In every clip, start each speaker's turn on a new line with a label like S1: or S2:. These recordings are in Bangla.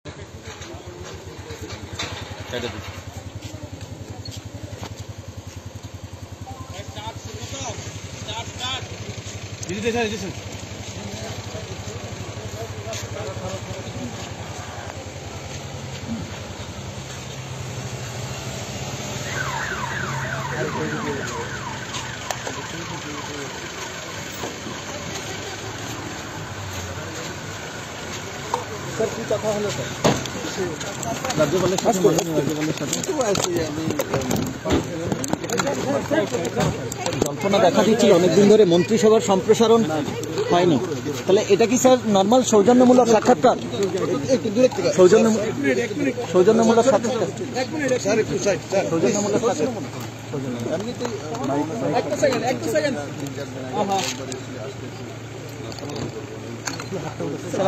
S1: सर की कथा हलो सर राज्यपालेर साथे राज्यपालेर साथे জল্পনা দেখা দিচ্ছিল অনেকদিন ধরে মন্ত্রিসভার সম্প্রসারণ হয়নি, তাহলে এটা কি স্যার নর্মাল সৌজন্যমূলক সাক্ষাৎকার? সৌজন্যমূলক সাক্ষাৎকার স্যার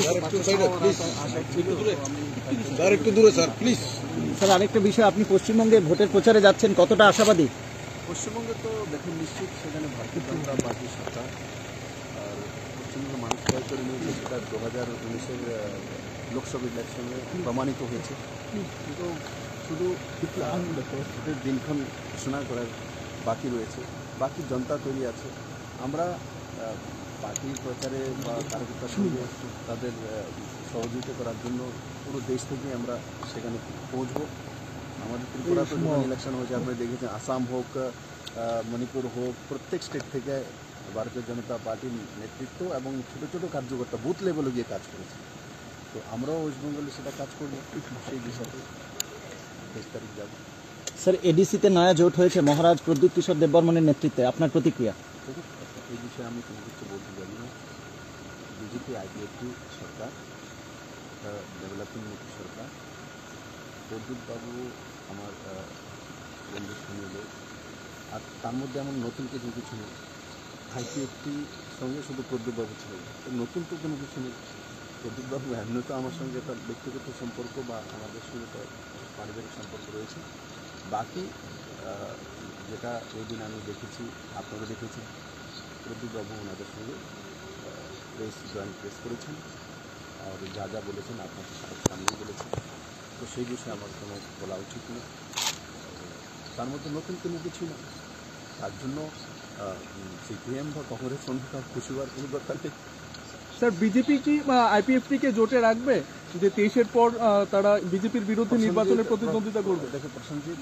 S1: আরেকটা বিষয়, আপনি পশ্চিমবঙ্গে ভোটের প্রচারে যাচ্ছেন, কতটা আশাবাদী?
S2: পশ্চিমবঙ্গে তো দেখুন নিশ্চিত সেখানে ভারতীয় জনতা পার্টির সরকার, আর পশ্চিমবঙ্গের মানুষ তৈরি করে নিয়েছে, সেটা 2019-এর লোকসভা ইলেকশনে প্রমাণিত হয়েছে। কিন্তু শুধু ভোটের দিনক্ষণ ঘোষণা করার বাকি রয়েছে, বাকি জনতা তৈরি আছে। আমরা পার্টির প্রচারে বা কার্যকর্তার সঙ্গে তাদের সহযোগিতা করার জন্য পুরো দেশ থেকে আমরা সেখানে পৌঁছবো। আমাদের ত্রিপুরা তো ইলেকশন হয়েছে, আপনারা দেখেছেন, আসাম হোক, মণিপুর হোক, প্রত্যেক স্টেট থেকে ভারতীয় জনতা পার্টির নেতৃত্ব এবং ছোটো ছোটো কার্যকর্তা বুথ লেভেলে গিয়ে কাজ করেছে। তো আমরাও ওয়েস্ট বেঙ্গলে সেটা কাজ করবো, সেই বিষয়ে 23 তারিখ যাব।
S1: স্যার এডিসিতে নয়া জোট হয়েছে মহারাজ প্রদ্যুৎ কিশোর দেববর্মনের নেতৃত্বে, আপনার প্রতিক্রিয়া?
S2: এই বিষয়ে আমি কোনো কিছু বলতে জানি না। বিজেপি আইপিএফটি সরকার, ডেভেলপিং মুখী সরকার। প্রদ্যুৎবাবু আমার বন্ধু শুনল, আর তার মধ্যে এমন নতুন কিছু নেই। আইপিএফটি সঙ্গে শুধু প্রদ্যুৎবাবু ছিল, নতুন তো কোনো কিছু নেই। প্রদ্যুৎবাবু এমনি তো আমার সঙ্গে একটা ব্যক্তিগত সম্পর্ক বা আমাদের সঙ্গে তো পারিবারিক সম্পর্ক রয়েছে। বাকি যেটা ওই দিন আমি দেখেছি, আপনারা দেখেছেন, প্রদ্যুৎবাবু ওনাদের সঙ্গে জয়েন্ট প্রেস করেছেন, আর যা যা বলেছেন আপনাদের সামনেই বলেছেন। তো সেই বিষয়ে আমার কোনো বলা উচিত না, তার মধ্যে নতুন কোনো কিছু না। তার জন্য সিপিএম বা কংগ্রেস সঙ্গে তার খুশি হওয়ার কোনো দরকার নেই।
S3: স্যার বিজেপি কি আইপিএফটি-কে জোটে রাখবে যে 23-এর পর তারা বিজেপির বিরুদ্ধে নির্বাচনের প্রতিদ্বন্দ্বিতা করবে?
S2: দেখো প্রসেনজিৎ,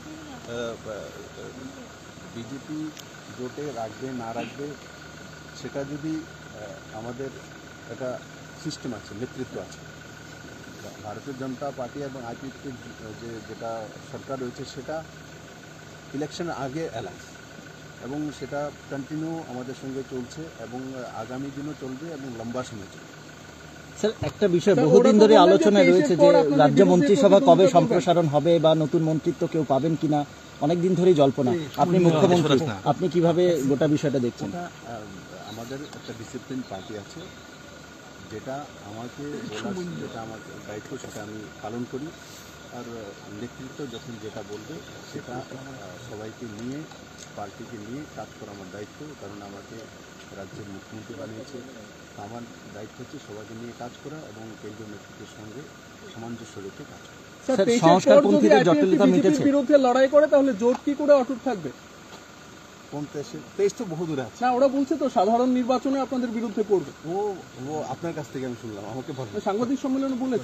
S2: বিজেপি জোটে রাখবে না রাখবে সেটা যদি আমাদের একটা সিস্টেম আছে, নেতৃত্ব আছে। ভারতীয় জনতা পার্টি এবং আইপিএফটির যেটা সরকার রয়েছে সেটা ইলেকশনের আগে অ্যালায়েন্স, এবং সেটা কন্টিনিউ আমাদের সঙ্গে চলছে এবং আগামী দিনও চলবে এবং লম্বা সময় চলবে।
S1: স্যার একটা বিষয় বহুদিন ধরে আলোচনায় রয়েছে যে রাজ্য মন্ত্রিসভা কবে সম্প্রসারণ হবে বা নতুন মন্ত্রিত্ব কেউ পাবেন কিনা, অনেকদিন ধরেই জল্পনা। আপনি মুখ্যমন্ত্রী, আপনি কিভাবে গোটা বিষয়টা দেখছেন?
S2: আমাদের একটা ডিসিপ্লিন পার্টি আছে, যেটা আমাকে বলার, যেটা আমার দায়িত্ব সেটা আমি পালন করি, আর নেতৃত্ব যখন যেটা বলবে সেটা সবাইকে নিয়ে, পার্টিকে নিয়ে কাজ করা আমার দায়িত্ব। কারণ আমাকে রাজ্যের মুখ্যমন্ত্রী বানিয়েছে, আমার দায়িত্ব হচ্ছে সবাইকে নিয়ে কাজ করা এবং কেন্দ্রীয় নেতৃত্বের সঙ্গে সামঞ্জস্য রেখে কাজ করা।
S1: সংস্কারপন্থীদের জটিলতা মিটেছে,
S3: বিরুদ্ধে লড়াই করে তাহলে জোট কি করে অটুট থাকবে?
S2: কোন তেইশ তো বহু দূরে আছে
S3: না, ওরা বলছে তো সাধারণ নির্বাচনে আপনাদের বিরুদ্ধে পড়বে।
S2: ও আপনার কাছ থেকে আমি শুনলাম, আমাকে
S3: সাংবাদিক সম্মেলনে বলেছে।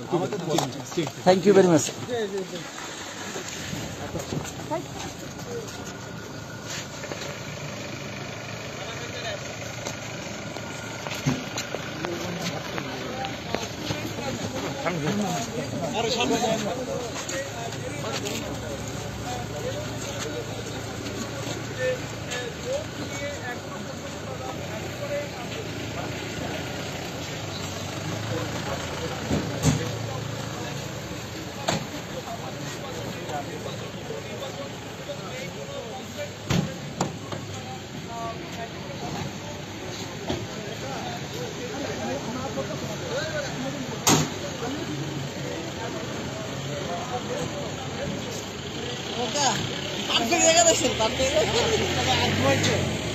S1: Thank you very much.
S4: Oke, ambil ya kan,